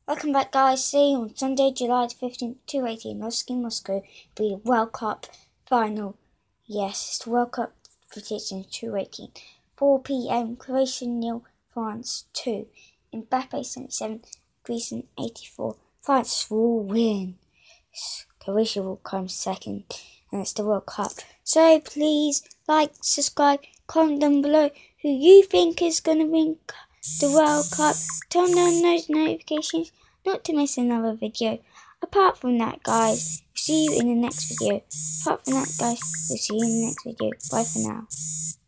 Welcome back, guys. See you on Sunday, July 15th, 2018, Moscow will be the World Cup final. Yes, it's the World Cup prediction 2018. 4 p.m. Croatia 0, France 2. Mbappe 77, Greece 84. France will win. Croatia will come second, and it's the World Cup. So please like, subscribe, comment down below who you think is going to win the World Cup. Turn on those notifications not to miss another video. Apart from that, guys, we'll see you in the next video. Apart from that, guys, we'll see you in the next video. Bye for now.